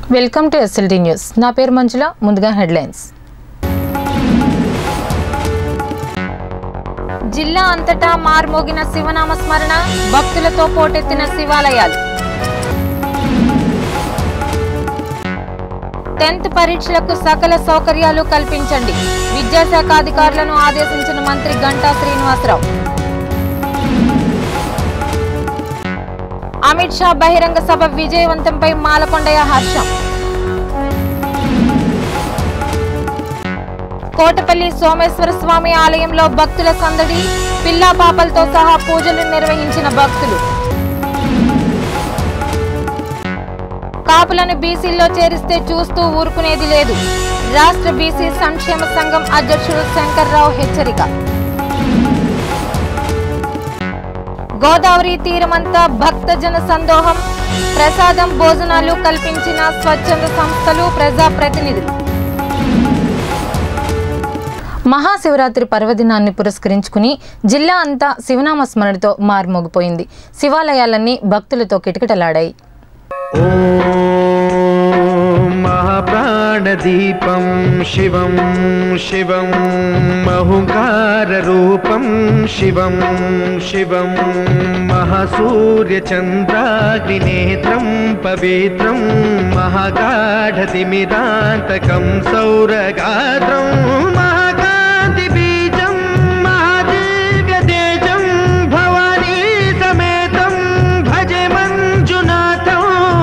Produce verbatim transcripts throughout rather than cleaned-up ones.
Welcome to SLT news. నా పేరు మంజుల. ముందుగా హెడ్లైన్స్. జిల్లా అంతటా మార్మోగిన శివనామ స్మరణ, భక్తులతో పోటెత్తిన శివాలయాలు. టెన్త్ పరీక్షలకు సకల సౌకర్యాలు కల్పించండి, విద్యాశాఖ అధికారులను ఆదేశించిన మంత్రి గంటా శ్రీనివాసరావు. అమిత్ షా బహిరంగ సభ విజయవంతంపై మాలకొండయ్య హర్షం. కోటపల్లి సోమేశ్వర స్వామి ఆలయంలో భక్తుల సందడి, పిల్లా పాపలతో సహా పూజలు నిర్వహించిన భక్తులు. కాపులను బీసీల్లో చేరిస్తే చూస్తూ ఊరుకునేది లేదు, రాష్ట్ర బీసీ సంక్షేమ సంఘం అధ్యక్షుడు శంకర్రావు హెచ్చరిక. గోదావరి తీరమంతా భక్తజన సందోహం, ప్రసాదం భోజనాలు కల్పించిన స్వచ్ఛంద సంస్థలు, ప్రజాప్రతినిధులు. మహాశివరాత్రి పర్వదినాన్ని పురస్కరించుకుని జిల్లా అంతా శివనామ స్మరణతో మార్మోగిపోయింది. శివాలయాలన్నీ భక్తులతో కిటకిటలాడాయి. महाप्राणदीपं शिवं शिवं महंकाररूपं शिवं शिवं महासूर्यचन्द्राग्निनेत्रं पवित्रं महागाढतिमिरान्तकं सौरगात्रं महाकान्तिबीजं महादिव्यतेजं भवानी समेतं भजे मञ्जुनाथं.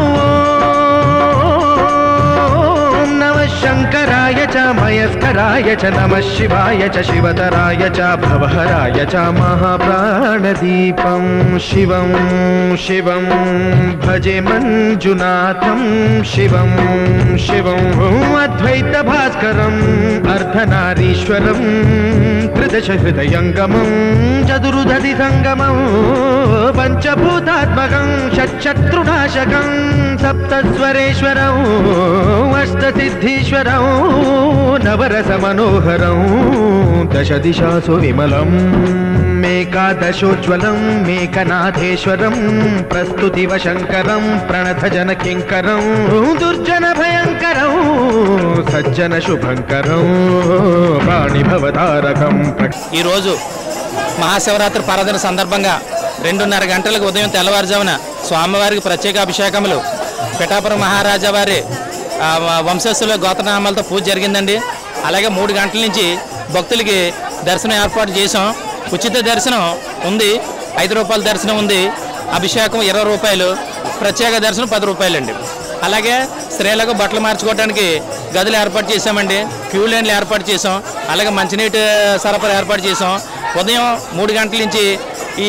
शंकराय च मयस्कराय च नमः शिवाय च शिवतराय च भवहराय च महाप्राणदीपं शिवं शिवं भजे मञ्जुनाथं शिवं शिवं अद्वैत भास्करम् अर्धनारीश्वरं त्रिदश हृदयङ्गमं चतुर्दधि संगमं पंचभूतात्मकं षट्शत्रुनाशकं सप्तस्वरेश्वरं अष्टसिद्धीश्वरं नवरस मनोहरं दश दिशासु विमलं मेकादशोज्ज्वलं मेकनाथेश्वरं प्रस्तुतिव शंकरं प्रणतजन किंकरं दुर्जन भयंकरं सज्जन शुभंकरं पाणिभवतारकं. ఈ రోజు మహాశివరాత్రి పర్వదిన సందర్భంగా రెండున్నర గంటలకు ఉదయం తెల్లవారుజామున స్వామివారికి ప్రత్యేక అభిషేకములు పిఠాపురం మహారాజా వారి వంశస్థుల గోత్రనామాలతో పూజ జరిగిందండి. అలాగే మూడు గంటల నుంచి భక్తులకి దర్శనం ఏర్పాటు చేసాం. ఉచిత దర్శనం ఉంది, ఐదు రూపాయల దర్శనం ఉంది, అభిషేకం ఇరవై రూపాయలు, ప్రత్యేక దర్శనం పది రూపాయలు అండి. అలాగే స్త్రీలకు బట్టలు మార్చుకోవడానికి గదులు ఏర్పాటు చేసామండి, క్యూ లైన్లు ఏర్పాటు చేసాం, అలాగే మంచినీటి సరఫరా ఏర్పాటు చేసాం. ఉదయం మూడు గంటల నుంచి ఈ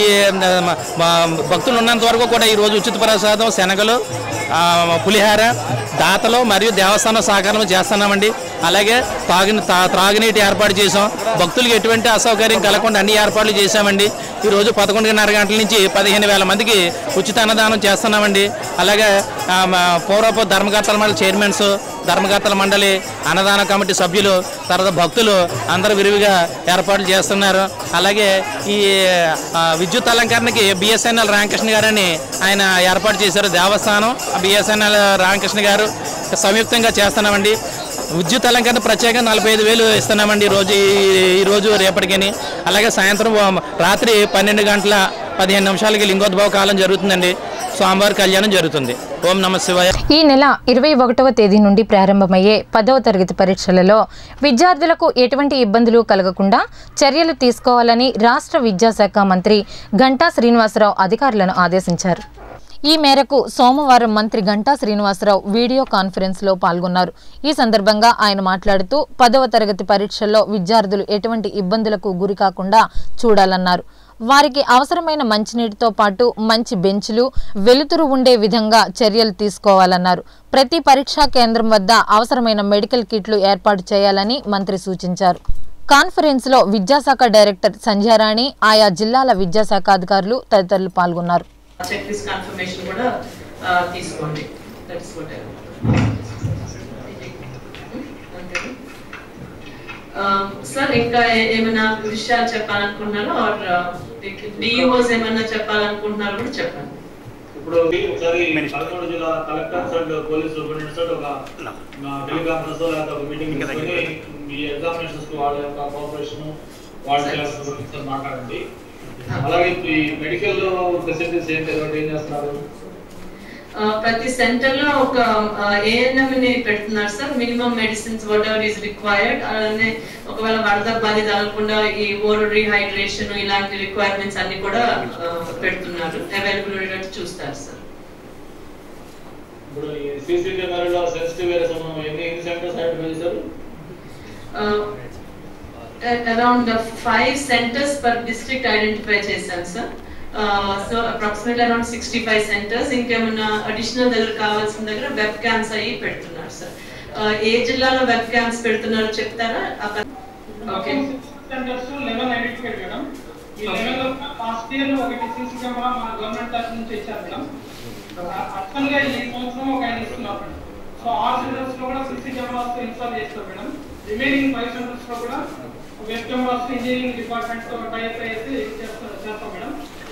భక్తులు ఉన్నంత వరకు కూడా ఈరోజు ఉచిత ప్రసాదం శనగలు, పులిహార, దాతలు మరియు దేవస్థానం సహకారం చేస్తున్నామండి. అలాగే తాగిన త్రాగునీటి ఏర్పాటు చేసాం. భక్తులకు ఎటువంటి అసౌకర్యం కలగకుండా అన్ని ఏర్పాట్లు చేశామండి. ఈరోజు పదకొండున్నర గంటల నుంచి పదిహేను వేల మందికి ఉచిత అన్నదానం చేస్తున్నామండి. అలాగే పూర్వపు ధర్మకర్తల మండలి చైర్మన్స్, ధర్మకర్తల మండలి, అన్నదాన కమిటీ సభ్యులు, తర్వాత భక్తులు అందరూ విరివిగా ఏర్పాట్లు చేస్తున్నారు. అలాగే ఈ విద్యుత్ అలంకరణకి బిఎస్ఎన్ఎల్ రామకృష్ణ గారని ఆయన ఏర్పాటు చేశారు. దేవస్థానం బిఎస్ఎన్ఎల్ రామకృష్ణ గారు సంయుక్తంగా చేస్తున్నామండి. విద్యుత్ అలంకరణ ప్రత్యేకంగా నలభై ఐదు వేలు ఇస్తున్నామండి రోజు ఈరోజు రేపటికని. అలాగే సాయంత్రం రాత్రి పన్నెండు గంటల పదిహేను నిమిషాలకి లింగోద్భవ కాలం జరుగుతుందండి. స్వామివారి కళ్యాణం జరుగుతుంది. ఓం నమ శివాయ. ఈ నెల ఇరవై ఒకటవ తేదీ నుండి ప్రారంభమయ్యే పదవ తరగతి పరీక్షలలో విద్యార్థులకు ఎటువంటి ఇబ్బందులు కలగకుండా చర్యలు తీసుకోవాలని రాష్ట్ర విద్యాశాఖ మంత్రి గంటా శ్రీనివాసరావు అధికారులను ఆదేశించారు. ఈ మేరకు సోమవారం మంత్రి గంటా శ్రీనివాసరావు వీడియో కాన్ఫరెన్స్ లో పాల్గొన్నారు. ఈ సందర్భంగా ఆయన మాట్లాడుతూ పదవ తరగతి పరీక్షల్లో విద్యార్థులు ఎటువంటి ఇబ్బందులకు గురి కాకుండా చూడాలన్నారు. వారికి అవసరమైన మంచినీటితో పాటు మంచి బెంచ్లు, వెలుతురు ఉండే విధంగా చర్యలు తీసుకోవాలన్నారు. ప్రతి పరీక్షా కేంద్రం వద్ద అవసరమైన మెడికల్ కిట్లు ఏర్పాటు చేయాలని మంత్రి సూచించారు. కాన్ఫరెన్స్ లో విద్యాశాఖ డైరెక్టర్ సంధ్యారాణి, ఆయా జిల్లాల విద్యాశాఖ అధికారులు తదితరులు పాల్గొన్నారు. చెక్ లిస్ట్ కన్ఫర్మేషన్ కూడా తీసుకోండి. That's what I sir. ఇంకా ఏమైనా విషయాలు చెప్పాలనుకుంటున్నారో ఆర్ డిఓస్ ఏమైనా చెప్పాలనుకుంటున్నారో కూడా చెప్పండి. ఇప్పుడు ఒకసారి పదమూడు జిల్లా కలెక్టర్స్ అండ్ పోలీస్ సూపరింటెండెంట్స్ తోటి ఒక టెలికాన్ఫరెన్స్ లేదా ఒక మీటింగ్ తీసుకొని మీ ఎగ్జామినేషన్స్ కి వాళ్ళ యొక్క కోఆపరేషన్ వాళ్ళ గురించి మాట్లాడండి. అలాగే ఈ మెడికల్ ఫెసిలిటీస్ ఏంటి, ఏం చేస్తున్నారు? ప్రతి సెంటర్ లో ఒక ఏఎన్ఎం ని పెడుతున్నారు sir. Minimum medicines whatever is required. అలానే ఒకవేళ వరద బాధ తగలకుండా ఈ ఓరల్ రీహైడ్రేషన్ ఇలాంటి రిక్వైర్మెంట్స్ అన్ని కూడా పెడుతున్నారు, అవైలబుల్ ఉండేటట్టు చూస్తారు సార్. ఇప్పుడు ఈ సీసీ కెమెరాలో సెన్సిటివ్ ఏరియాస్ ఎన్ని ఎన్ని సెంటర్స్ ఐడెంటిఫై చేశారు? Around five centres per district identify చేశారు sir. So approximately around sixty five centres. ఇంకేమన్నా అడిషనల్ దగ్గర కావాల్సిన దగ్గర వెబ్ క్యాంప్స్ అయ్యి పెడుతున్నారు సార్. ఏ జిల్లాలో వెబ్ క్యాంప్స్ పెడుతున్నారో చెప్తారా? ఓకే, సెంటర్స్ లెవెన్ ఐడెంటిఫై చేయడం. ఈ లెవెన్ లో ఫస్ట్ ఇయర్ లో ఒకటి సీసీ కెమెరా మన గవర్నమెంట్ తరఫు నుంచి ఇచ్చారు మేడం. అసలు ఈ సంవత్సరం ఒక ఐదు ఇస్తున్నారు మేడం. సో ఆరు సెంటర్స్ లో కూడా సీసీ కెమెరాస్ ఇన్స్టాల్ చేస్తారు మేడం. రిమైనింగ్ ఫైవ్ సెంటర్స్ లో కూడా వెబ్ కెమెరాస్ ఇంజనీరింగ్ డిపార్ట్మెంట్ తో టైప్ అయితే చేస్తారు చేస్తాం మేడం.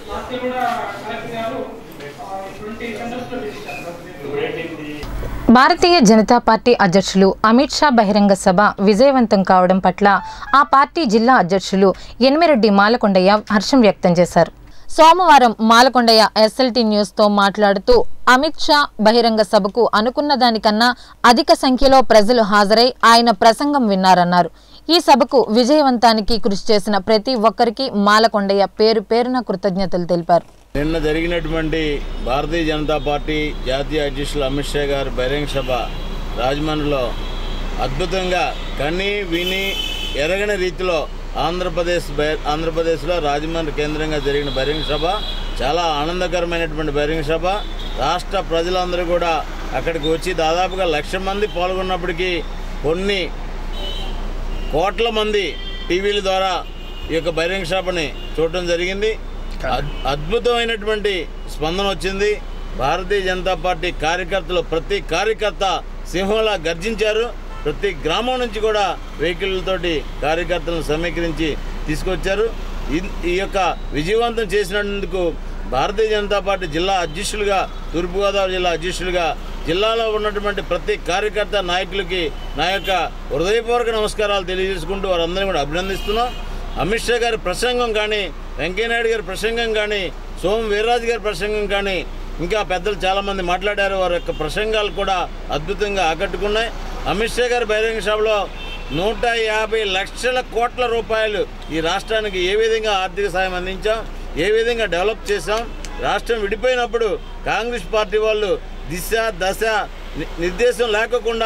భారతీయ జనతా పార్టీ అధ్యక్షులు అమిత్ షా బహిరంగ సభ విజయవంతం కావడం పట్ల ఆ పార్టీ జిల్లా అధ్యక్షులు ఎనిమిరెడ్డి మాలకొండయ్య హర్షం వ్యక్తం చేశారు. సోమవారం మాలకొండయ్య ఎస్ఎల్టీ న్యూస్తో మాట్లాడుతూ అమిత్ షా బహిరంగ సభకు అనుకున్న దానికన్నా అధిక సంఖ్యలో ప్రజలు హాజరై ఆయన ప్రసంగం విన్నారన్నారు. ఈ సభకు విజయవంతానికి కృషి చేసిన ప్రతి ఒక్కరికి మాలకొండయ్య పేరు పేరున కృతజ్ఞతలు తెలిపారు. నిన్న జరిగినటువంటి భారతీయ జనతా పార్టీ జాతీయ అధ్యక్షులు అమిత్ షా గారి బహిరంగ సభ రాజమండ్రిలో అద్భుతంగా కని విని ఎరగని రీతిలో ఆంధ్రప్రదేశ్ ఆంధ్రప్రదేశ్లో రాజమండ్రి కేంద్రంగా జరిగిన బహిరంగ సభ చాలా ఆనందకరమైనటువంటి బహిరంగ సభ. రాష్ట్ర ప్రజలందరూ కూడా అక్కడికి వచ్చి దాదాపుగా లక్ష మంది పాల్గొన్నప్పటికీ కొన్ని కోట్ల మంది టీవీల ద్వారా ఈ యొక్క బహిరంగ సభని చూడటం జరిగింది. అద్భుతమైనటువంటి స్పందన వచ్చింది. భారతీయ జనతా పార్టీ కార్యకర్తలు ప్రతి కార్యకర్త సింహంలా గర్జించారు. ప్రతి గ్రామం నుంచి కూడా వెహికల్లతోటి కార్యకర్తలను సమీకరించి తీసుకొచ్చారు. ఈ యొక్క విజయవంతం చేసినందుకు భారతీయ జనతా పార్టీ జిల్లా అధ్యక్షులుగా, తూర్పుగోదావరి జిల్లా అధ్యక్షులుగా జిల్లాలో ఉన్నటువంటి ప్రతి కార్యకర్త నాయకులకి నా యొక్క హృదయపూర్వక నమస్కారాలు తెలియజేసుకుంటూ వారందరినీ కూడా అభినందిస్తున్నాం. అమిత్ షా గారి ప్రసంగం కానీ, వెంకయ్యనాయుడు గారి ప్రసంగం కానీ, సోము వీర్రాజు గారి ప్రసంగం కానీ, ఇంకా పెద్దలు చాలామంది మాట్లాడారు. వారి యొక్క ప్రసంగాలు కూడా అద్భుతంగా ఆకట్టుకున్నాయి. అమిత్ షా గారి బహిరంగ సభలో నూట యాభై లక్షల కోట్ల రూపాయలు ఈ రాష్ట్రానికి ఏ విధంగా ఆర్థిక సాయం అందించాం, ఏ విధంగా డెవలప్ చేశాం. రాష్ట్రం విడిపోయినప్పుడు కాంగ్రెస్ పార్టీ వాళ్ళు దిశ దశ నిర్దేశం లేకుండా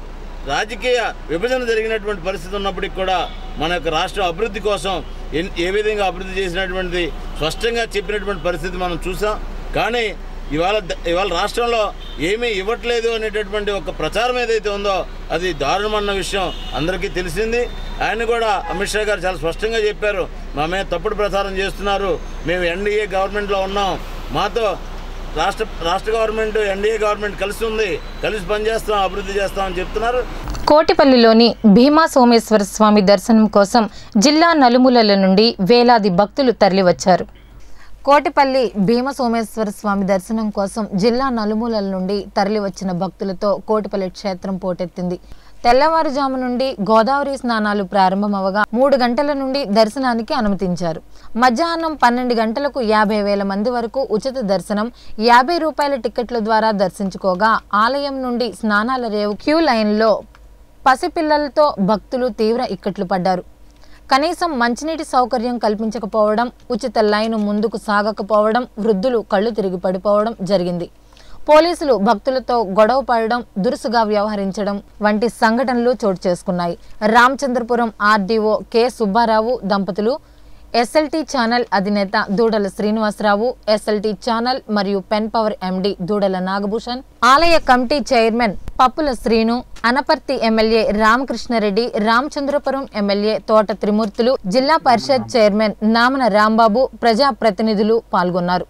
రాజకీయ విభజన జరిగినటువంటి పరిస్థితి ఉన్నప్పటికీ కూడా మన యొక్క రాష్ట్ర అభివృద్ధి కోసం ఏ విధంగా అభివృద్ధి చేసినటువంటి స్పష్టంగా చెప్పినటువంటి పరిస్థితి మనం చూసాం. కానీ ఇవాళ ఇవాళ రాష్ట్రంలో ఏమీ ఇవ్వట్లేదు అనేటటువంటి ఒక ప్రచారం ఏదైతే ఉందో అది దారుణమన్న విషయం అందరికీ తెలిసింది. ఆయన కూడా అమిత్ షా గారు చాలా స్పష్టంగా చెప్పారు, మా మీద తప్పుడు ప్రచారం చేస్తున్నారు, మేము ఎన్డీఏ గవర్నమెంట్లో ఉన్నాం, మాతో రాష్ట్ర రాష్ట్ర గవర్నమెంట్ ఎన్డీఏ గవర్నమెంట్ కలిసి ఉంది, కలిసి పనిచేస్తాం, అభివృద్ధి చేస్తామని చెప్తున్నారు. కోటిపల్లిలోని భీమా సోమేశ్వర స్వామి దర్శనం కోసం జిల్లా నలుమూలల నుండి వేలాది భక్తులు తరలివచ్చారు. కోటిపల్లి భీమ సోమేశ్వర స్వామి దర్శనం కోసం జిల్లా నలుమూలల నుండి తరలివచ్చిన భక్తులతో కోటిపల్లి క్షేత్రం పోటెత్తింది. తెల్లవారుజాము నుండి గోదావరి స్నానాలు ప్రారంభమవగా మూడు గంటల నుండి దర్శనానికి అనుమతించారు. మధ్యాహ్నం పన్నెండు గంటలకు యాభై వేల మంది వరకు ఉచిత దర్శనం, యాభై రూపాయల టికెట్ల ద్వారా దర్శించుకోగా ఆలయం నుండి స్నానాల రేవు క్యూ లైన్లో పసిపిల్లలతో భక్తులు తీవ్ర ఇక్కట్లు పడ్డారు. కనీసం మంచినీటి సౌకర్యం కల్పించకపోవడం, ఉచిత లైను ముందుకు సాగకపోవడం, వృద్ధులు కళ్ళు తిరిగి పడిపోవడం జరిగింది. పోలీసులు భక్తులతో గొడవ పడడం, దురుసుగా వ్యవహరించడం వంటి సంఘటనలు చోటు చేసుకున్నాయి. రామచంద్రపురం ఆర్డీఓ కె సుబ్బారావు దంపతులు, ఎస్ఎల్టీ ఛానల్ అధినేత దూడల శ్రీనివాసరావు, ఎస్ఎల్టీ ఛానల్ మరియు pen power MD Doodala Nagabhushan, ఆలయ committee chairman Pappula Srinu, Anaparthi MLA Ramakrishna Reddy, Ramachandrapuram MLA Thota Trimurthulu, జిల్లా పరిషత్ చైర్మన్ నామన రాంబాబు, ప్రజా ప్రతినిధులు పాల్గొన్నారు.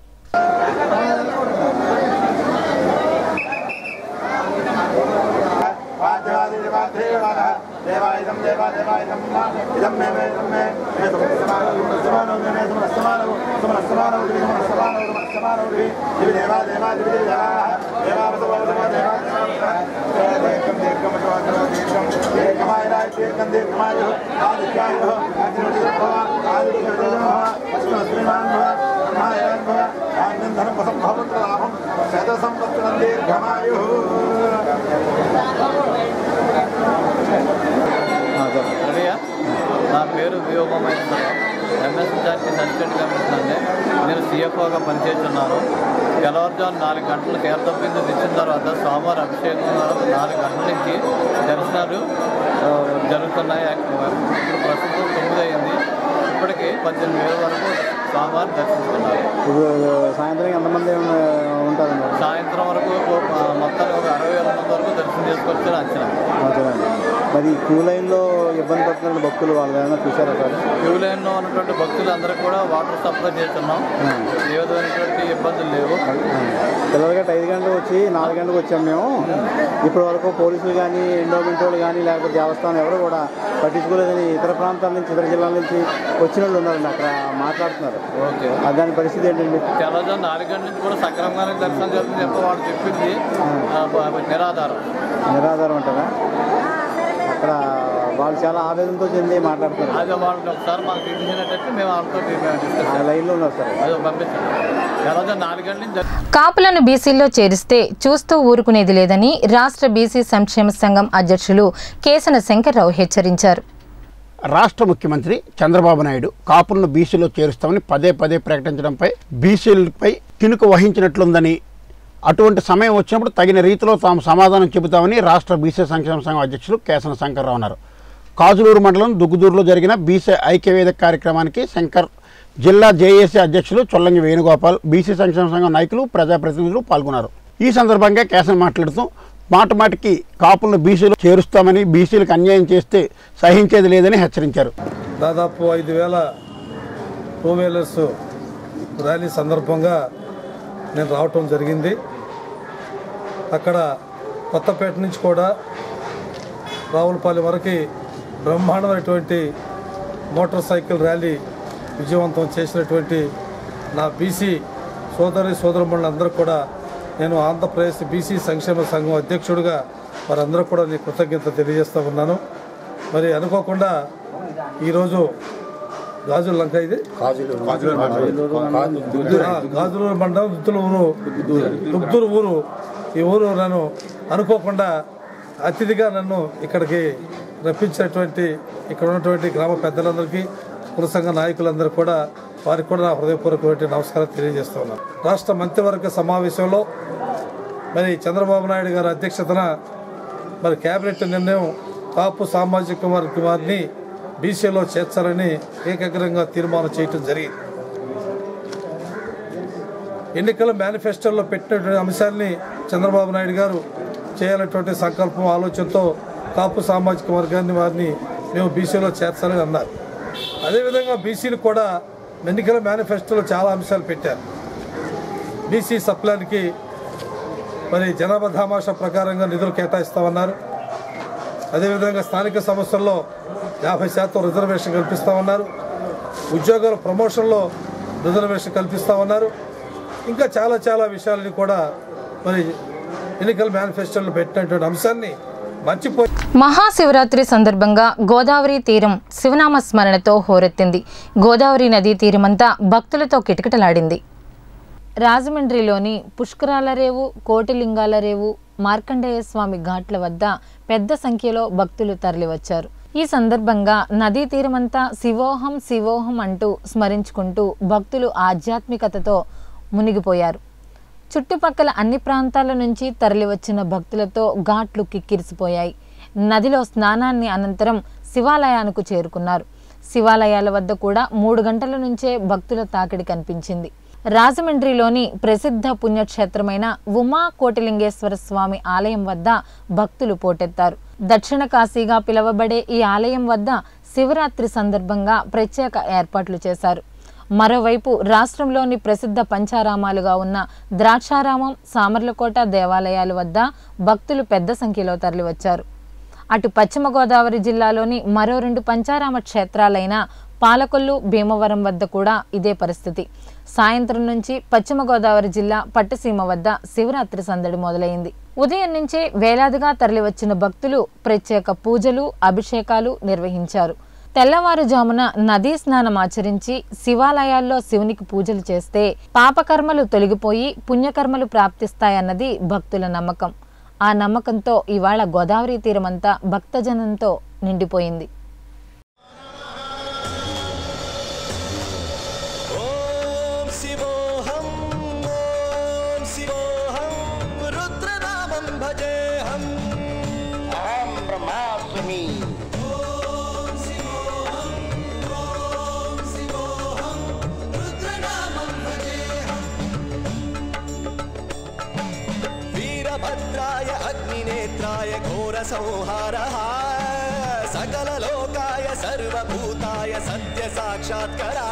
देवायदम देवा देवायदम इदम मे मे इदम मे मे तुम समानो तुम समानो मे मे तुम समानो तुम समानो तुम समानो तुम समानो दिवि देवा देवा నా పేరు వ్యోమమైన ఎంఎస్ జాతి అసిస్టెంట్ కమిషనర్ అండి. నేను సిఎఫ్ఓగా పనిచేస్తున్నాను. తెల్లవారుజాము నాలుగు గంటలు తీర్థం బిందు తెచ్చిన తర్వాత సోమవారం అభిషేకం నాలుగు గంటల నుంచి దర్శనాలు జరుగుతున్నాయి. ఇప్పుడు ప్రస్తుతం తొమ్మిది అయింది. ఇప్పటికీ పద్దెనిమిది వేల వరకు సోమవారం దర్శిస్తున్నారు. సాయంత్రం ఎంతమంది ఉంటారండి? సాయంత్రం వరకు మొత్తానికి ఒక అరవై వేల మంది వరకు దర్శనం చేసుకొచ్చిన అంచనా. మరి క్యూ లైన్లో ఇబ్బంది పడుతున్న భక్తులు వాళ్ళు ఏమైనా చూసారా సార్? క్యూ లైన్లో ఉన్నటువంటి భక్తులు అందరికీ కూడా వాటర్ సప్లై చేస్తున్నాం. ఏ విధమైనటువంటి ఇబ్బందులు లేవు. పిల్లలగట్టు ఐదు గంటలకు వచ్చి నాలుగు గంటలకు వచ్చాము మేము. ఇప్పటి వరకు పోలీసులు కానీ ఎండోమెంట్ వాళ్ళు కానీ లేకపోతే దేవస్థానం ఎవరు కూడా పట్టించుకోలేదని ఇతర ప్రాంతాల నుంచి ఇతర జిల్లాల నుంచి వచ్చిన వాళ్ళు ఉన్నారండి. అక్కడ మాట్లాడుతున్నారు. ఓకే, దాని పరిస్థితి ఏంటండి? తెల్లవారు నాలుగు గంటల నుంచి కూడా సక్రమంగానే దర్శనం జరుగుతుంది చెప్పి వాళ్ళు చెప్పింది నిరాధారం. నిరాధారం అంటారా? అక్కడ వాళ్ళు చాలా ఆవేదనతో చెంది మాట్లాడుతున్నారు. అదే వాళ్ళు ఒకసారి మాకు చూపించినట్టు మేము వాళ్ళతో లైన్లో ఉన్నారు సార్. అదే పంపించాం. తెల్లవారు నాలుగు గంటల నుంచి కాపులను బీసీల్లో చేరిస్తే చూస్తూ ఊరుకునేది లేదని రాష్ట్ర బీసీ సంక్షేమ సంఘం అధ్యక్షులు కేసన శంకర్రావు హెచ్చరించారు. రాష్ట్ర ముఖ్యమంత్రి చంద్రబాబు నాయుడు కాపులను బీసీలో చేరుస్తామని పదే పదే ప్రకటించడంపై బీసీలపై కినుక వహించినట్లుందని, అటువంటి సమయం వచ్చినప్పుడు తగిన రీతిలో తాము సమాధానం చెబుతామని రాష్ట్ర బీసీ సంక్షేమ సంఘం అధ్యక్షులు కేసన శంకర్రావు అన్నారు. కాజులూరు మండలం దుగ్గుదూరులో జరిగిన బీసీ ఐక్యవేదిక కార్యక్రమానికి శంకర్ జిల్లా జేఏసీ అధ్యక్షులు చొల్లంగి వేణుగోపాల్, బీసీ సంక్షేమ సంఘం నాయకులు, ప్రజాప్రతినిధులు పాల్గొన్నారు. ఈ సందర్భంగా కేసన మాట్లాడుతూ మాట మాటికి కాపులను బీసీలో చేరుస్తామని, బీసీలకు అన్యాయం చేస్తే సహించేది లేదని హెచ్చరించారు. దాదాపు ఐదు వేల టూ వీలర్స్ ర్యాలీ సందర్భంగా నేను రావటం జరిగింది. అక్కడ కొత్తపేట నుంచి కూడా రావులపల్లి వరకు బ్రహ్మాండమైనటువంటి మోటార్ సైకిల్ ర్యాలీ విజయవంతం చేసినటువంటి నా బీసీ సోదరి సోదరుమణులందరూ కూడా నేను ఆంధ్రప్రదేశ్ బీసీ సంక్షేమ సంఘం అధ్యక్షుడిగా వారందరూ కూడా నేను కృతజ్ఞత తెలియజేస్తూ ఉన్నాను. మరి అనుకోకుండా ఈరోజు గాజుల లంక ఇది గాజులూరు మండలం దుద్దుల ఊరు దుగ్దూరు ఊరు ఈ ఊరు నన్ను అనుకోకుండా అతిథిగా నన్ను ఇక్కడికి రప్పించినటువంటి ఇక్కడ ఉన్నటువంటి గ్రామ పెద్దలందరికీ, కుల సంఘ నాయకులందరూ కూడా వారికి కూడా నా హృదయపూర్వకమైన నమస్కారం తెలియజేస్తూ ఉన్నాను. రాష్ట్ర మంత్రివర్గ సమావేశంలో మరి చంద్రబాబు నాయుడు గారి అధ్యక్షతన మరి కేబినెట్ నిర్ణయం కాపు సామాజిక వర్గ వారిని బీసీలో చేర్చాలని ఏకాగ్రంగా తీర్మానం చేయటం జరిగింది. ఎన్నికల మేనిఫెస్టోలో పెట్టినటువంటి అంశాన్ని చంద్రబాబు నాయుడు గారు చేయాలన్నటువంటి సంకల్పం ఆలోచనతో కాపు సామాజిక వర్గాన్ని వారిని మేము బీసీలో చేర్చాలని అన్నారు. అదేవిధంగా బీసీలు కూడా ఎన్నికల మేనిఫెస్టోలో చాలా అంశాలు పెట్టారు. బీసీ సప్లాన్కి మరి జనాభా దామాషా ప్రకారంగా నిధులు కేటాయిస్తామన్నారు. అదేవిధంగా స్థానిక సంస్థల్లో యాభై శాతం రిజర్వేషన్ కల్పిస్తామన్నారు. ఉద్యోగాల ప్రమోషన్లో రిజర్వేషన్ కల్పిస్తామన్నారు. ఇంకా చాలా చాలా విషయాలని కూడా మరి ఎన్నికల మేనిఫెస్టోలో పెట్టినటువంటి అంశాన్ని మర్చిపోయి మహాశివరాత్రి సందర్భంగా గోదావరి తీరం శివనామ స్మరణతో హోరెత్తింది. గోదావరి నదీ తీరమంతా భక్తులతో కిటకిటలాడింది. రాజమండ్రిలోని పుష్కరాల రేవు, కోటిలింగాల రేవు, మార్కండేయ స్వామి ఘాట్ల వద్ద పెద్ద సంఖ్యలో భక్తులు తరలివచ్చారు. ఈ సందర్భంగా నదీ తీరమంతా శివోహం శివోహం అంటూ స్మరించుకుంటూ భక్తులు ఆధ్యాత్మికతతో మునిగిపోయారు. చుట్టుపక్కల అన్ని ప్రాంతాల నుంచి తరలివచ్చిన భక్తులతో ఘాట్లు కిక్కిరిసిపోయాయి. నదిలో స్నానాన్ని అనంతరం శివాలయానికి చేరుకున్నారు. శివాలయాల వద్ద కూడా మూడు గంటల నుంచే భక్తుల తాకిడి కనిపించింది. రాజమండ్రిలోని ప్రసిద్ధ పుణ్యక్షేత్రమైన ఉమా కోటిలింగేశ్వర స్వామి ఆలయం వద్ద భక్తులు పోటెత్తారు. దక్షిణ కాశీగా పిలువబడే ఈ ఆలయం వద్ద శివరాత్రి సందర్భంగా ప్రత్యేక ఏర్పాట్లు చేశారు. మరోవైపు రాష్ట్రంలోని ప్రసిద్ధ పంచారామాలుగా ఉన్న ద్రాక్షారామం, సామర్లకోట దేవాలయాల వద్ద భక్తులు పెద్ద సంఖ్యలో తరలివచ్చారు. అటు పశ్చిమ గోదావరి జిల్లాలోని మరో రెండు పంచారామ క్షేత్రాలైన పాలకొల్లు భీమవరం వద్ద కూడా ఇదే పరిస్థితి. సాయంత్రం నుంచి పశ్చిమ గోదావరి జిల్లా పట్టుసీమ వద్ద శివరాత్రి సందడి మొదలైంది. ఉదయం నుంచే వేలాదిగా తరలివచ్చిన భక్తులు ప్రత్యేక పూజలు, అభిషేకాలు నిర్వహించారు. తెల్లవారుజామున నదీ స్నానం ఆచరించి శివాలయాల్లో శివునికి పూజలు చేస్తే పాపకర్మలు తొలగిపోయి పుణ్యకర్మలు ప్రాప్తిస్తాయన్నది భక్తుల నమ్మకం. ఆ నమ్మకంతో ఇవాళ గోదావరి తీరమంతా భక్తజనంతో నిండిపోయింది. भद्राय अग्निनेत्राय घोरसंहारः सकललोकाय सर्वभूताय सत्य साक्षात्करा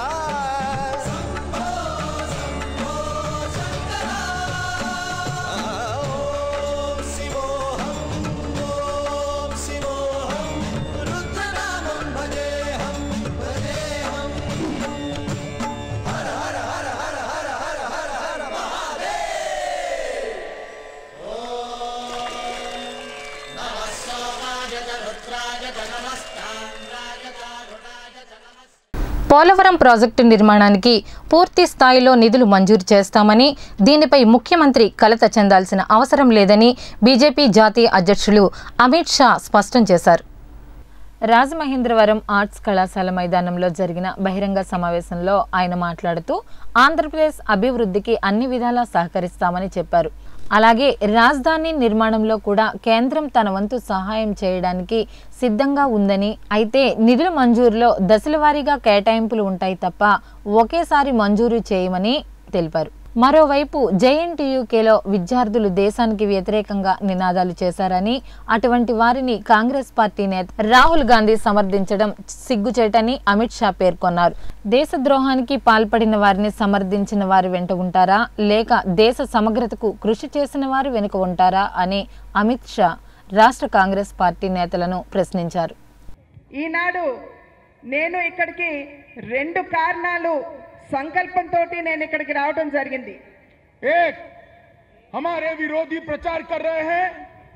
పోలవరం ప్రాజెక్టు నిర్మాణానికి పూర్తి స్థాయిలో నిధులు మంజూరు చేస్తామని, దీనిపై ముఖ్యమంత్రి కలత చెందాల్సిన అవసరం లేదని బీజేపీ జాతీయ అధ్యక్షులు అమిత్ షా స్పష్టం చేశారు. రాజమహేంద్రవరం ఆర్ట్స్ కళాశాల మైదానంలో జరిగిన బహిరంగ సమావేశంలో ఆయన మాట్లాడుతూ ఆంధ్రప్రదేశ్ అభివృద్ధికి అన్ని విధాలా సహకరిస్తామని చెప్పారు. అలాగే రాజధాని నిర్మాణంలో కూడా కేంద్రం తన వంతు సహాయం చేయడానికి సిద్ధంగా ఉందని, అయితే నిధుల మంజూరులో దశలవారీగా కేటాయింపులు ఉంటాయి తప్ప ఒకేసారి మంజూరు చేయమని తెలిపారు. మరోవైపు జేఎన్టీయూకేలో విద్యార్థులు దేశానికి వ్యతిరేకంగా నినాదాలు చేశారని, అటువంటి వారిని కాంగ్రెస్ పార్టీ నేత రాహుల్ గాంధీ సమర్థించడం సిగ్గుచేటని అమిత్ షా పేర్కొన్నారు. దేశద్రోహానికి పాల్పడిన వారిని సమర్థించిన వారు వెంట ఉంటారా, లేక దేశ సమగ్రతకు కృషి చేసిన వారు వెనుక ఉంటారా అని అమిత్ షా రాష్ట్ర కాంగ్రెస్ పార్టీ నేతలను ప్రశ్నించారు. ఈనాడు నేను ఇక్కడికి రెండు కారణాలు संकल्पंतो నేను ఇక్కడికి రావడం జరిగింది. एक हमारे विरोधी प्रचार कर रहे हैं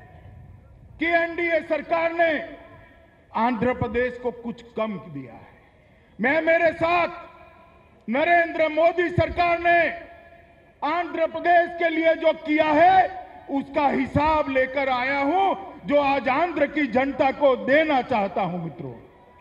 कि एनडीए सरकार ने आंध्र प्रदेश को कुछ कम दिया है. मैं मेरे साथ नरेंद्र मोदी सरकार ने आंध्र प्रदेश के लिए जो किया है उसका हिसाब लेकर आया हूं, जो आज आंध्र की जनता को देना चाहता हूं. मित्रों,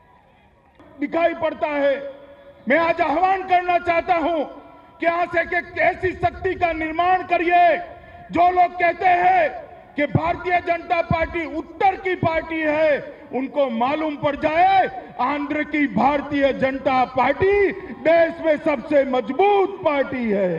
दिखाई पड़ता है. मैं आज आह्वान करना चाहता हूं कि यहां से एक ऐसी शक्ति का निर्माण करिए जो लोग कहते हैं कि भारतीय जनता पार्टी उत्तर की पार्टी है, उनको मालूम पड़ जाए आंध्र की भारतीय जनता पार्टी देश में सबसे मजबूत पार्टी है.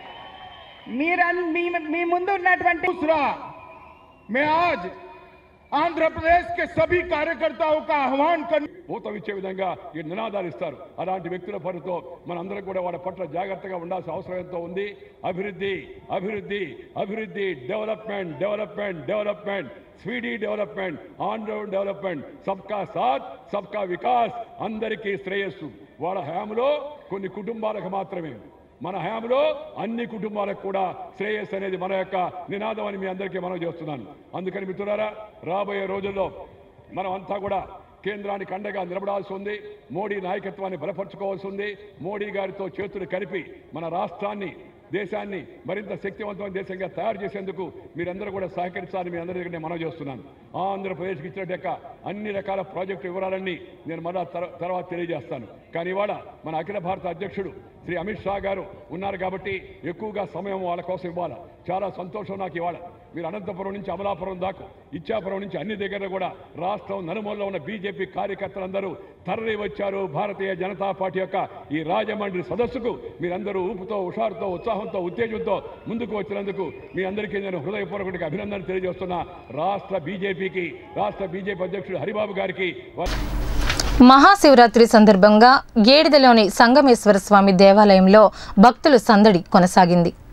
दूसरा, मैं आज आंध्र प्रदेश के सभी कार्यकर्ताओं का आह्वान कर ఊతమిచ్చే విధంగా ఈ నినాదాలు ఇస్తారు. అలాంటి వ్యక్తుల పనితో మనందరం కూడా వాళ్ళ పట్ల జాగ్రత్తగా ఉండాల్సిన అవసరం ఎంతో ఉంది. అభివృద్ధి అభివృద్ధి అభివృద్ధి development development development speedy development on road development సబ్కా సాత్ సబ్కా వికాస్, అందరికీ శ్రేయస్సు. వాళ్ళ హయాంలో కొన్ని కుటుంబాలకు మాత్రమే, మన హయాంలో అన్ని కుటుంబాలకు కూడా శ్రేయస్సు అనేది మన యొక్క నినాదం అని మీ అందరికీ మనం చేస్తున్నాను. అందుకని మిత్రులారా, రాబోయే రోజుల్లో మనం అంతా కూడా కేంద్రానికి అండగా నిలబడాల్సి ఉంది. మోడీ నాయకత్వాన్ని బలపరుచుకోవాల్సి ఉంది. మోడీ గారితో చేతులు కలిపి మన రాష్ట్రాన్ని, దేశాన్ని మరింత శక్తివంతమైన దేశంగా తయారు చేసేందుకు మీరందరూ కూడా సహకరించాలని మీ అందరి దగ్గర నేను మనవి చేస్తున్నాను. ఆంధ్రప్రదేశ్కి ఇచ్చినట్టు అన్ని రకాల ప్రాజెక్టు వివరాలన్నీ నేను మళ్ళా తర్వాత తెలియజేస్తాను. కానీ ఇవాళ మన అఖిల భారత అధ్యక్షుడు శ్రీ అమిత్ షా గారు ఉన్నారు కాబట్టి ఎక్కువగా సమయం వాళ్ళ కోసం ఇవ్వాలి. చాలా సంతోషం నాకు ఇవాళ. మీరు అనంతపురం నుంచి అమలాపురం దాకా, ఇచ్చాపురం నుంచి అన్ని దగ్గర కూడా రాష్ట్రం నలుమూలలో ఉన్న బీజేపీ కార్యకర్తలందరూ తరలి వచ్చారు. భారతీయ జనతా పార్టీ యొక్క ఈ రాజమండ్రి సదస్సుకు మీరందరూ ఊపుతో, హుషారుతో, ఉత్సాహంతో, ఉత్తేజంతో ముందుకు వచ్చినందుకు మీ అందరికీ నేను హృదయపూర్వకంగా అభినందనలు తెలియజేస్తున్నా. రాష్ట్ర బీజేపీకి, రాష్ట్ర బీజేపీ అధ్యక్షుడు హరిబాబు గారికి మహాశివరాత్రి సందర్భంగా ఏడిదలోని సంగమేశ్వర స్వామి దేవాలయంలో భక్తుల సందడి కొనసాగింది.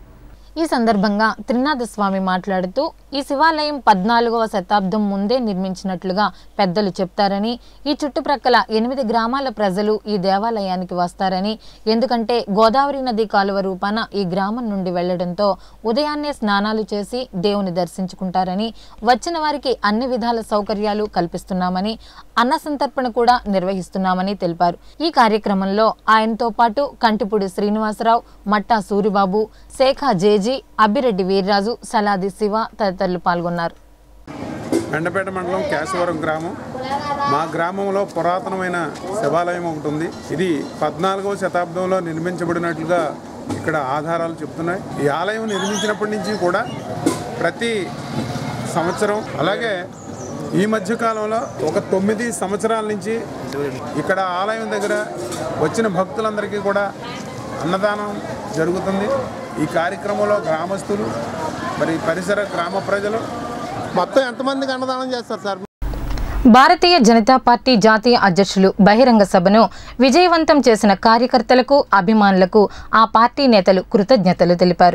ఈ సందర్భంగా త్రినాథ స్వామి మాట్లాడుతూ ఈ శివాలయం పద్నాలుగవ శతాబ్దం ముందే నిర్మించినట్లుగా పెద్దలు చెప్తారని, ఈ చుట్టుప్రక్కల ఎనిమిది గ్రామాల ప్రజలు ఈ దేవాలయానికి వస్తారని, ఎందుకంటే గోదావరి నది కాలువ రూపాన ఈ గ్రామం నుండి వెళ్లడంతో ఉదయాన్నే స్నానాలు చేసి దేవుని దర్శించుకుంటారని, వచ్చిన వారికి అన్ని విధాల సౌకర్యాలు కల్పిస్తున్నామని, అన్న సంతర్పణ కూడా నిర్వహిస్తున్నామని తెలిపారు. ఈ కార్యక్రమంలో ఆయనతో పాటు కంటిపూడి శ్రీనివాసరావు, మట్టా సూరిబాబు, శేఖా జేజీ, అబ్బిరెడ్డి వీర్రాజు, సలాది శివ తదితరులు పాల్గొన్నారు. మెండపేట మండలం కేశవరం గ్రామం. మా గ్రామంలో పురాతనమైన శివాలయం ఒకటి ఉంది. ఇది పద్నాలుగవ శతాబ్దంలో నిర్మించబడినట్లుగా ఇక్కడ ఆధారాలు చెప్తున్నాయి. ఈ ఆలయం నిర్మించినప్పటి నుంచి కూడా ప్రతి సంవత్సరం, అలాగే ఈ మధ్య కాలంలో ఒక తొమ్మిది సంవత్సరాల నుంచి ఇక్కడ ఆలయం దగ్గర వచ్చిన భక్తులందరికీ కూడా అన్నదానం జరుగుతుంది. ఈ కార్యక్రమంలో గ్రామస్తులు, మరి పరిసర గ్రామ ప్రజలు మొత్తం ఎంతమందికి అన్నదానం చేస్తారు సార్? భారతీయ జనతా పార్టీ జాతీయ అధ్యక్షులు బహిరంగ సభను విజయవంతం చేసిన కార్యకర్తలకు, అభిమానులకు ఆ పార్టీ నేతలు కృతజ్ఞతలు తెలిపారు.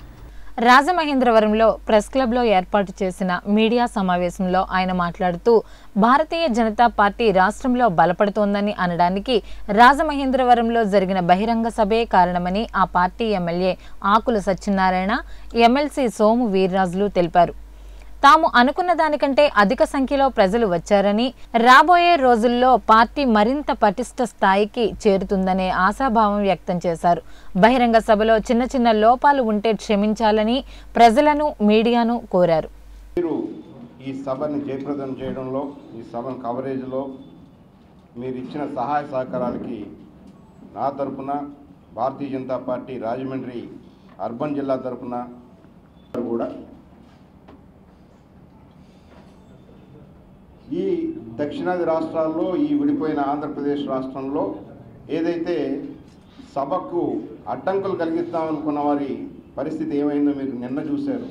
రాజమహేంద్రవరంలో ప్రెస్ క్లబ్లో ఏర్పాటు చేసిన మీడియా సమావేశంలో ఆయన మాట్లాడుతూ, భారతీయ జనతా పార్టీ రాష్ట్రంలో బలపడుతోందని అనడానికి రాజమహేంద్రవరంలో జరిగిన బహిరంగ సభే కారణమని ఆ party MLA Akula Satyanarayana, MLC Somu వీర్రాజులు తెలిపారు. తాము అనుకున్న దానికంటే అధిక సంఖ్యలో ప్రజలు వచ్చారని, రాబోయే రోజుల్లో పార్టీ మరింత పటిష్ట స్థాయికి చేరుతుందనే ఆశాభావం వ్యక్తం చేశారు. బహిరంగ సభలో చిన్న చిన్న లోపాలు ఉంటే క్షమించాలని ప్రజలను, మీడియాను కోరారు. మీరు ఈ సభను జయప్రదం చేయడంలో, ఈ సభను కవరేజ్లో మీరు ఇచ్చిన సహాయ సహకారాలకి నా తరఫున, భారతీయ జనతా పార్టీ రాజమండ్రి అర్బన్ జిల్లా తరఫున కూడా ఈ దక్షిణాది రాష్ట్రాల్లో, ఈ విడిపోయిన ఆంధ్రప్రదేశ్ రాష్ట్రంలో ఏదైతే సభకు అడ్డంకులు కలిగిస్తామనుకున్న వారి పరిస్థితి ఏమైందో మీరు నిన్న చూశారు.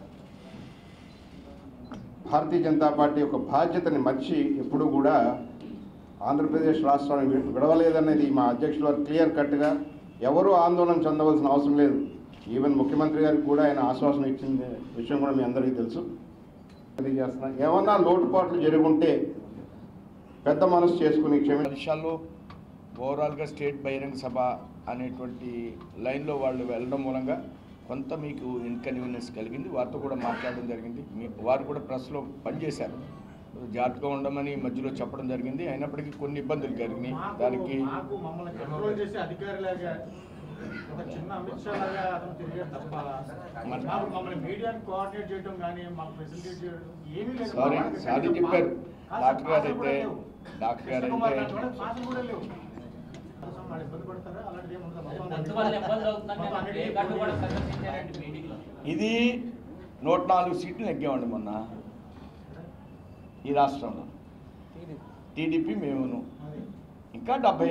భారతీయ జనతా పార్టీ యొక్క బాధ్యతని మర్చి ఎప్పుడు కూడా ఆంధ్రప్రదేశ్ రాష్ట్రాన్ని విడవలేదనేది మా అధ్యక్షుల వారు క్లియర్ కట్గా, ఎవరూ ఆందోళన చెందవలసిన అవసరం లేదు. ఈవెన్ ముఖ్యమంత్రి గారికి కూడా ఆయన ఆశ్వాసన ఇచ్చిన విషయం కూడా మీ అందరికీ తెలుసు. తెలియజేస్తున్నా, ఏమన్నా లోటుపాట్లు జరుగుంటే పెద్ద మనసు చేసుకుని క్షమి విషయాల్లో ఓవరాల్గా స్టేట్ బహిరంగ సభ అనేటువంటి లైన్లో వాళ్ళు వెళ్ళడం మూలంగా కొంత మీకు ఇన్కన్వీనియన్స్ కలిగింది. వారితో కూడా మాట్లాడడం జరిగింది. మీ వారు కూడా ప్రెస్లో పనిచేశారు. జాగ్రత్తగా ఉండమని మధ్యలో చెప్పడం జరిగింది. అయినప్పటికీ కొన్ని ఇబ్బందులు కలిగినాయి. దానికి ఒక చిన్న అమిత్ షా లాగా అతను తిరిగాడు తప్ప మమ్మల్ని మీడియాని కోఆర్డినేట్ చేయడం కానీ మాకు ఫెసిలిటేట్ చేయడం ఏమీ లేదు. సారీ సారీ చెప్పారు డాక్టర్ గారు అయితే డాక్టర్ గారు అయితే ఇది నూట నాలుగు సీట్లు నెగ్గామండి మొన్న ఈ రాష్ట్రంలో. టీడీపీ మేమును ఇంకా డెబ్బై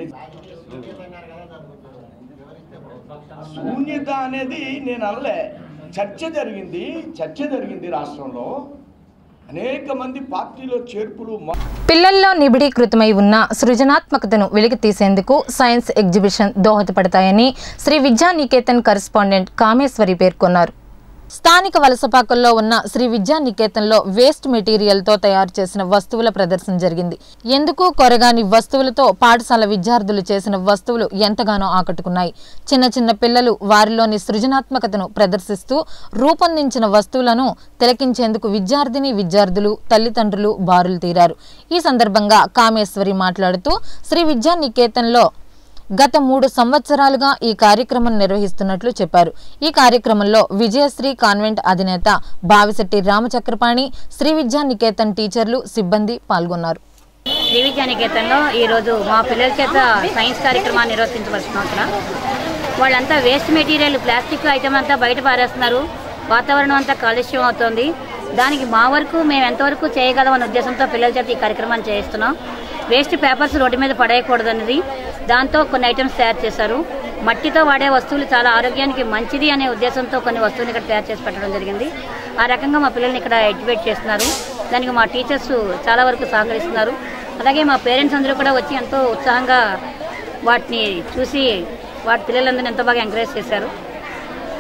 శూన్యత అనేది నేను అనలే. చర్చ జరిగింది చర్చ జరిగింది రాష్ట్రంలో. అనేక మంది పార్టీలో చేర్పులు. పిల్లల్లో నిబిడీకృతమై ఉన్న సృజనాత్మకతను వెలికి తీసేందుకు సైన్స్ ఎగ్జిబిషన్ దోహదపడతాయని శ్రీ విద్యానికేతన్ కరెస్పాండెంట్ కామేశ్వరి పేర్కొన్నారు. స్థానిక వలసపాకల్లో ఉన్న శ్రీ విద్యానికేతన్లో వేస్ట్ మెటీరియల్తో తయారు చేసిన వస్తువుల ప్రదర్శన జరిగింది. ఎందుకు కొరగాని వస్తువులతో పాఠశాల విద్యార్థులు చేసిన వస్తువులు ఎంతగానో ఆకట్టుకున్నాయి. చిన్న చిన్న పిల్లలు వారిలోని సృజనాత్మకతను ప్రదర్శిస్తూ రూపొందించిన వస్తువులను తిలకించేందుకు విద్యార్థిని విద్యార్థులు, తల్లిదండ్రులు బారులు తీరారు. ఈ సందర్భంగా కామేశ్వరి మాట్లాడుతూ శ్రీ విద్యానికేతన్లో గత మూడు సంవత్సరాలుగా ఈ కార్యక్రమం నిర్వహిస్తున్నట్లు చెప్పారు. ఈ కార్యక్రమంలో విజయశ్రీ కాన్వెంట్ అధినేత బావిశెట్టి రామచక్రపాణి, శ్రీ విద్యానికేతన్ టీచర్లు, సిబ్బంది పాల్గొన్నారు. శ్రీ విద్యానికేతన్లో ఈరోజు మా పిల్లల చేత సైన్స్ కార్యక్రమాన్ని నిర్వర్తించవలసిన వాళ్ళంతా వేస్ట్ మెటీరియల్, ప్లాస్టిక్ ఐటమ్ అంతా బయట పారేస్తున్నారు. వాతావరణం అంతా కాలుష్యం అవుతుంది. దానికి మా వరకు మేము ఎంతవరకు చేయగలమనే ఉద్దేశంతో పిల్లల చేత ఈ కార్యక్రమాన్ని చేయిస్తున్నాం. వేస్ట్ పేపర్స్ రోడ్డు మీద పడేయకూడదు అనేది దాంతో కొన్ని ఐటమ్స్ తయారు చేశారు. మట్టితో వాడే వస్తువులు చాలా ఆరోగ్యానికి మంచిది అనే ఉద్దేశంతో కొన్ని వస్తువులు ఇక్కడ తయారు చేసి పెట్టడం జరిగింది. ఆ రకంగా మా పిల్లల్ని ఇక్కడ ఎడ్యుకేట్ చేస్తున్నారు. దానికి మా టీచర్స్ చాలా వరకు సహకరిస్తున్నారు. అలాగే మా పేరెంట్స్ అందరూ కూడా వచ్చి ఎంతో ఉత్సాహంగా వాటిని చూసి వాటి పిల్లలందరినీ ఎంతో బాగా ఎంకరేజ్ చేశారు.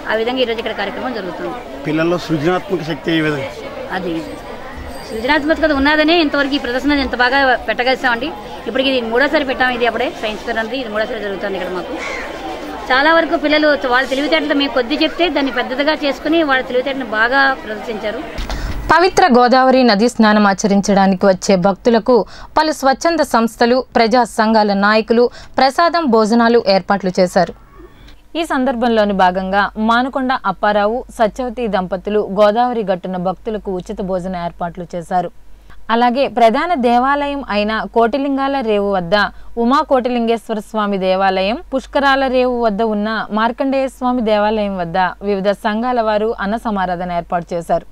ఆ విధంగా ఈరోజు ఇక్కడ కార్యక్రమం జరుగుతుంది. పిల్లల్లో సృజనాత్మక శక్తి ఏ విధంగా అది సృజనాత్మకత ఉన్నదనే ఇంతవరకు ఈ ప్రదర్శన ఎంత బాగా పెట్టగలిసామండి. ఇప్పటికి ఇది మూడోసారి పెట్టాము. ఇది అప్పుడే సైన్స్ ఫేర్ అనేది ఇది మూడోసారి జరుగుతుంది ఇక్కడ మాకు. చాలా వరకు పిల్లలు వాళ్ళ తెలివితేటలు మేము కొద్ది చెప్తే దాన్ని పెద్దదిగా చేసుకుని వాళ్ళ తెలివితేటను బాగా ప్రదర్శించారు. పవిత్ర గోదావరి నదీ స్నానం ఆచరించడానికి వచ్చే భక్తులకు పలు స్వచ్ఛంద సంస్థలు, ప్రజా సంఘాల నాయకులు ప్రసాదం, భోజనాలు ఏర్పాట్లు చేశారు. ఈ సందర్భంలోని భాగంగా మానుకొండ అప్పారావు, సత్యవతి దంపతులు గోదావరి గట్టున భక్తులకు ఉచిత భోజన ఏర్పాట్లు చేశారు. అలాగే ప్రధాన దేవాలయం అయిన కోటిలింగాల రేవు వద్ద ఉమా కోటిలింగేశ్వర స్వామి దేవాలయం, పుష్కరాల రేవు వద్ద ఉన్న మార్కండేయ స్వామి దేవాలయం వద్ద వివిధ సంఘాల వారు అన్న సమారాధన ఏర్పాటు చేశారు.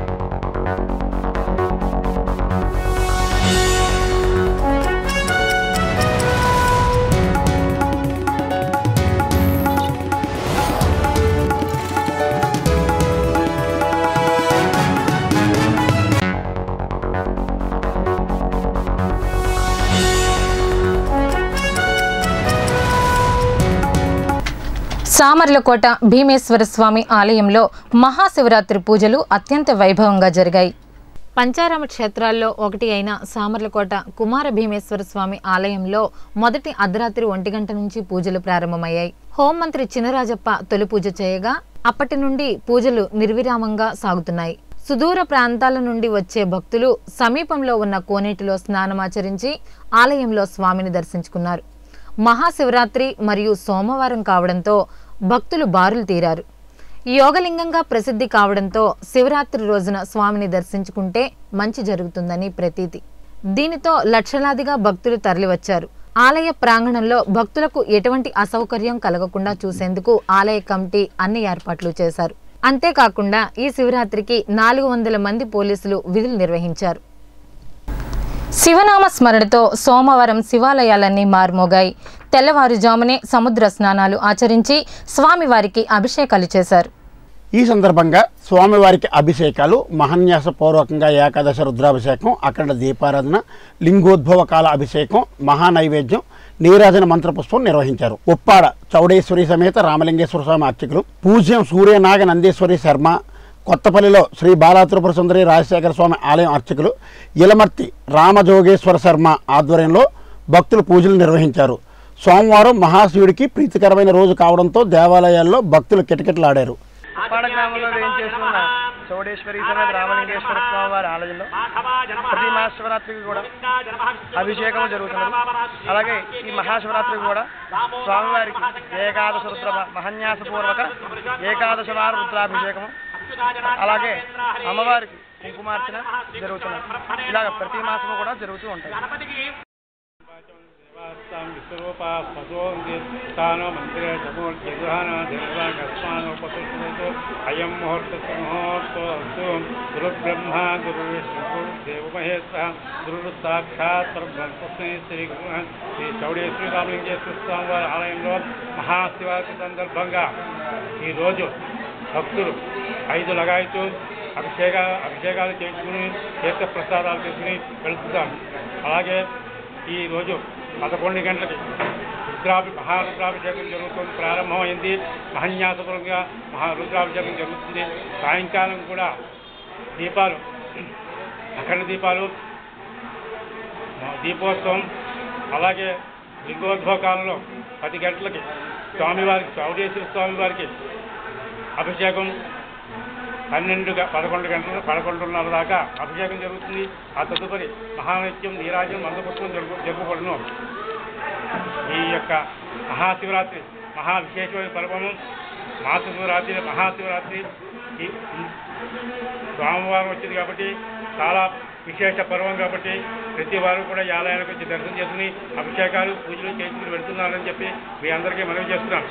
సామర్లకోట భీమేశ్వర స్వామి ఆలయంలో మహాశివరాత్రి పూజలు అత్యంత వైభవంగా జరిగాయి. పంచారామ క్షేత్రాల్లో ఒకటి అయిన సామర్లకోట కుమార భీమేశ్వర స్వామి ఆలయంలో మొదటి అర్ధరాత్రి ఒంటి గంట నుంచి పూజలు ప్రారంభమయ్యాయి. హోంమంత్రి చినరాజప్ప తొలి పూజ చేయగా అప్పటి నుండి పూజలు నిర్విరామంగా సాగుతున్నాయి. సుదూర ప్రాంతాల నుండి వచ్చే భక్తులు సమీపంలో ఉన్న కోనేటిలో స్నానమాచరించి ఆలయంలో స్వామిని దర్శించుకున్నారు. మహాశివరాత్రి మరియు సోమవారం కావడంతో భక్తులు బారులు తీరారు. యోగలింగంగా ప్రసిద్ధి కావడంతో శివరాత్రి రోజున స్వామిని దర్శించుకుంటే మంచి జరుగుతుందని ప్రతీతి. దీనితో లక్షలాదిగా భక్తులు తరలివచ్చారు. ఆలయ ప్రాంగణంలో భక్తులకు ఎటువంటి అసౌకర్యం కలగకుండా చూసేందుకు ఆలయ కమిటీ అన్ని ఏర్పాట్లు చేశారు. అంతేకాకుండా ఈ శివరాత్రికి నాలుగు వందల మంది పోలీసులు విధులు నిర్వహించారు. శివనామ స్మరణతో సోమవారం శివాలయాలన్నీ మారుమోగాయి. తెల్లవారుజామునే సముద్ర స్నానాలు ఆచరించి స్వామివారికి అభిషేకాలు చేశారు. ఈ సందర్భంగా స్వామివారికి అభిషేకాలు, మహాన్యాసపూర్వకంగా ఏకాదశ రుద్రాభిషేకం, అఖండ దీపారాధన, లింగోద్భవ కాల అభిషేకం, మహానైవేద్యం, నీరాజన మంత్రపుష్పం నిర్వహించారు. ఉప్పాడ చౌడేశ్వరి సమేత రామలింగేశ్వర స్వామి అర్చకులు, పూజ్యం సూర్యనాగ నందేశ్వరి శర్మ, కొత్తపల్లిలో శ్రీ బాలాత్రిపుర సుందరి రాజశేఖర స్వామి ఆలయం అర్చకులు ఇలమర్తి రామజోగేశ్వర శర్మ ఆధ్వర్యంలో భక్తులు పూజలు నిర్వహించారు. సోమవారం మహాశివుడికి ప్రీతికరమైన రోజు కావడంతో దేవాలయాల్లో భక్తులు కిటకిటలాడారు. ఉప్పాడ గ్రామంలో వేయించేస్తున్న చౌడేశ్వరి సమేత రామలింగేశ్వర స్వామి వారి ఆలయంలో ప్రతి మహాశివరాత్రికి కూడా అభిషేకం జరుగుతున్నది. అలాగే ఈ మహాశివరాత్రికి కూడా స్వామివారికి ఏకాదశ రుద్ర మహాన్యాసపూర్వక ఏకాదశ వార రుద్రాభిషేకము, అలాగే అమ్మవారికి కుంకుమార్చన జరుగుతున్నది. ఇలాగ ప్రతి మాసము కూడా జరుగుతూ ఉంటాయి. విశ్వరూప పశోస్తానో మంత్రే చమూర్తిగ్రహణోపసృష్టు అయం ముహూర్త ముహూర్తో గురు బ్రహ్మ గురు విష్ణు గురు దేవ మహేశ్వర గురు సాక్షాత్ పరబ్రహ్మస్మై శ్రీ గురు శ్రీ చౌడేశ్వరి రామలింగేశ్వర స్వామి వారి ఆలయంలో మహాశివరాత్రి సందర్భంగా ఈరోజు భక్తులు ఐదు లగాయతూ అభిషేక అభిషేకాలు చేసుకుని తీర్థ ప్రసాదాలు తీసుకుని వెళుతున్నారు. అలాగే ఈరోజు పదకొండు గంటలకి రుద్రాభి మహారుద్రాభిషేకం జరుగుతుంది, ప్రారంభమైంది. మహాన్యాసపూర్వకంగా మహారుద్రాభిషేకం జరుగుతుంది. సాయంకాలం కూడా దీపాలు, అఖండ దీపాలు, దీపోత్సవం, అలాగే లింగోద్భవ కాలంలో పది గంటలకి స్వామివారికి చౌడేశ్వర స్వామివారికి అభిషేకం, పన్నెండు పదకొండు గంటల పదకొండున్నర దాకా అభిషేకం జరుగుతుంది. ఆ తదుపరి మహానిత్యం నీరాజం మందపుష్పం జరుగు జరుపుబడును. ఈ యొక్క మహాశివరాత్రి మహా విశేషమైన పర్వము. మహాశివరాత్రి మహాశివరాత్రి ఈ సోమవారం వచ్చింది కాబట్టి చాలా విశేష పర్వం కాబట్టి ప్రతి వారు కూడా ఈ ఆలయానికి వచ్చి దర్శనం చేసుకుని అభిషేకాలు పూజలు చేసుకుని వెళుతున్నారని చెప్పి మీ అందరికీ మనవి చేస్తున్నాం.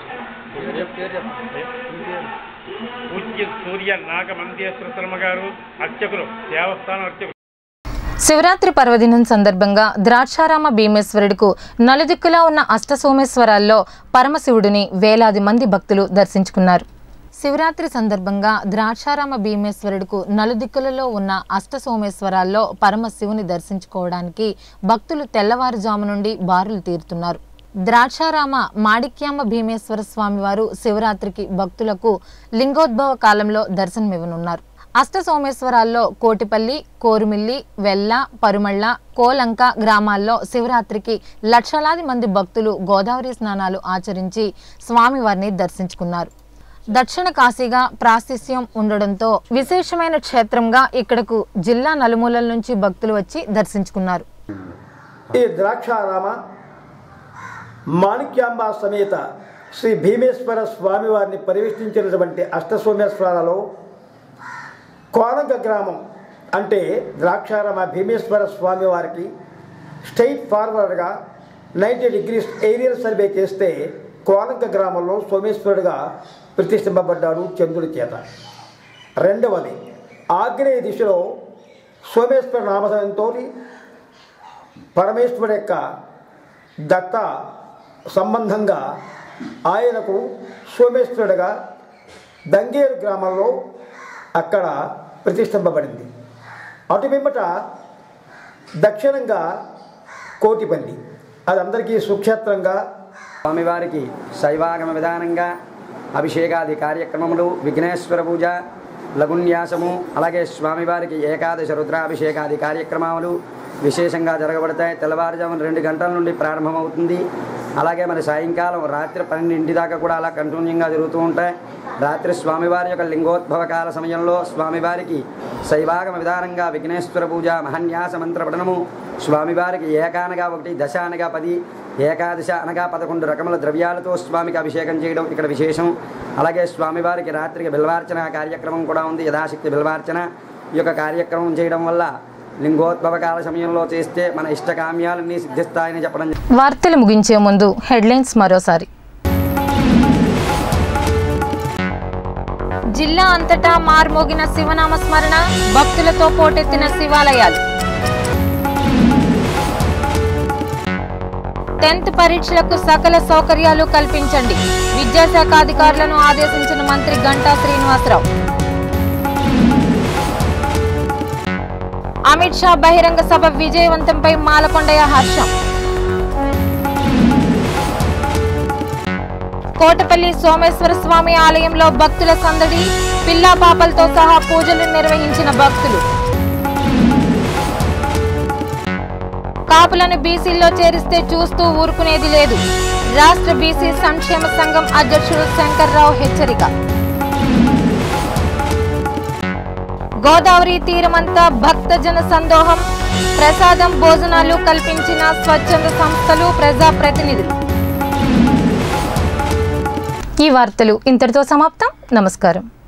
పూజ్య సూర్య నాగ మందేశ్వర శర్మ గారు అర్చకులు, దేవస్థానం అర్చకులు. శివరాత్రి పర్వదినం సందర్భంగా ద్రాక్షారామ భీమేశ్వరుడికు నలుదిక్కులా ఉన్న అష్టసోమేశ్వరాల్లో పరమశివుడిని వేలాది మంది భక్తులు దర్శించుకున్నారు. శివరాత్రి సందర్భంగా ద్రాక్షారామ భీమేశ్వరుడికు నలుదిక్కులలో ఉన్న అష్టసోమేశ్వరాల్లో పరమశివుని దర్శించుకోవడానికి భక్తులు తెల్లవారుజాము నుండి బారులు తీరుతున్నారు. ద్రాక్షారామ మాణిక్యామ భీమేశ్వర స్వామివారు శివరాత్రికి భక్తులకు లింగోద్భవ కాలంలో దర్శనమివ్వనున్నారు. అష్ట సోమేశ్వరాల్లో కోటిపల్లి, కోరుమిల్లి, వెల్ల, పరుమళ్ళ, కోలంక గ్రామాల్లో శివరాత్రికి లక్షలాది మంది భక్తులు గోదావరి స్నానాలు ఆచరించి స్వామివారిని దర్శించుకున్నారు. దక్షిణ కాశీగా ప్రాశస్త్యం ఉండడంతో విశేషమైన క్షేత్రంగా ఇక్కడకు జిల్లా నలుమూలల నుంచి భక్తులు వచ్చి దర్శించుకున్నారు. ఈ ద్రాక్షారామ మాణిక్యాంబ సమేత శ్రీ భీమేశ్వర స్వామివారిని పరివేష్టించినటువంటి అష్టసోమేశ్వరాలలో కోలంక గ్రామం అంటే ద్రాక్షారామ భీమేశ్వర స్వామివారికి స్ట్రైట్ ఫార్వర్డ్గా నైంటీ డిగ్రీస్ ఏరియల్ సర్వే చేస్తే కోలంక గ్రామంలో సోమేశ్వరుడుగా ప్రతిష్ఠింపబడ్డాడు చంద్రుడి చేత. రెండవది ఆగ్నేయ దిశలో సోమేశ్వర నామధనంతో పరమేశ్వరుడు యొక్క దత్త సంబంధంగా ఆయనకు సోమేశ్వరుడుగా దంగేరు గ్రామంలో అక్కడ ప్రతిష్ఠింపబడింది. అటు పిమ్మట దక్షిణంగా కోటిపల్లి, అది అందరికీ సుక్షేత్రంగా స్వామివారికి శైవాగమ విధానంగా అభిషేకాది కార్యక్రమములు, విఘ్నేశ్వర పూజ, లఘున్యాసము, అలాగే స్వామివారికి ఏకాదశ రుద్రాభిషేకాది కార్యక్రమాలు విశేషంగా జరగబడతాయి. తెల్లవారుజామున రెండు గంటల నుండి ప్రారంభమవుతుంది. అలాగే మరి సాయంకాలం రాత్రి పన్నెండింటి దాకా కూడా అలా కంటిన్యూగా జరుగుతూ ఉంటాయి. రాత్రి స్వామివారి యొక్క లింగోద్భవ కాల సమయంలో స్వామివారికి శైవాగమ విధానంగా విఘ్నేశ్వర పూజ, మహన్యాస మంత్ర పఠనము, స్వామివారికి ఏకానగా ఒకటి, దశ అనగా పది, ఏకాదశ అనగా పదకొండు రకముల ద్రవ్యాలతో స్వామికి అభిషేకం చేయడం ఇక్కడ విశేషం. అలాగే స్వామివారికి రాత్రికి బిల్వార్చన కార్యక్రమం కూడా ఉంది. యథాశక్తి బిల్వార్చన ఈ యొక్క కార్యక్రమం చేయడం వల్ల లింగోద్భవ కాల సమయంలో చేస్తే మన ఇష్టకామ్యాలన్నీ సిద్ధిస్తాయని చెప్పడం. వార్తలు ముగించే ముందు హెడ్లైన్స్ మరోసారి. జిల్లా అంతటా మార్మోగిన శివనామ స్మరణ, భక్తులతో పోటెత్తిన శివాలయాలు. టెన్త్ పరీక్షలకు సకల సౌకర్యాలు కల్పించండి, విద్యాశాఖ అధికారులను ఆదేశించిన మంత్రి గంటా శ్రీనివాసరావు. అమిత్ షా బహిరంగ సభ విజయవంతంపై మాలకొండయ్య హర్షం. కోటపల్లి సోమేశ్వర స్వామి ఆలయంలో భక్తుల సందడి, పిల్లా పాపలతో సహా పూజలు నిర్వహించిన భక్తులు. కాపులను బీసీల్లో చేరిస్తే చూస్తూ ఊరుకునేది లేదు, రాష్ట్ర బీసీ సంక్షేమ సంఘం అధ్యక్షుడు శంకర్రావు హెచ్చరిక. గోదావరి తీరమంతా భక్తజన సందోహం, ప్రసాదం భోజనాలు కల్పించిన స్వచ్ఛంద సంస్థలు, ప్రజాప్రతినిధులు. ఈ వార్తలు ఇంతటితో సమాప్తం. నమస్కారం.